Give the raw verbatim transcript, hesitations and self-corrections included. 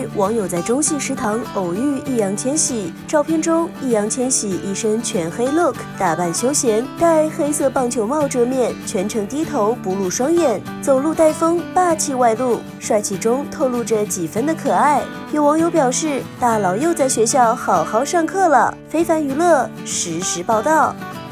日，网友在中戏食堂偶遇易烊千玺，照片中易烊千玺一身全黑 look， 打扮休闲，戴黑色棒球帽遮面，全程低头不露双眼，走路带风，霸气外露，帅气中透露着几分的可爱。有网友表示，大佬又在学校好好上课了。非凡娱乐实时报道。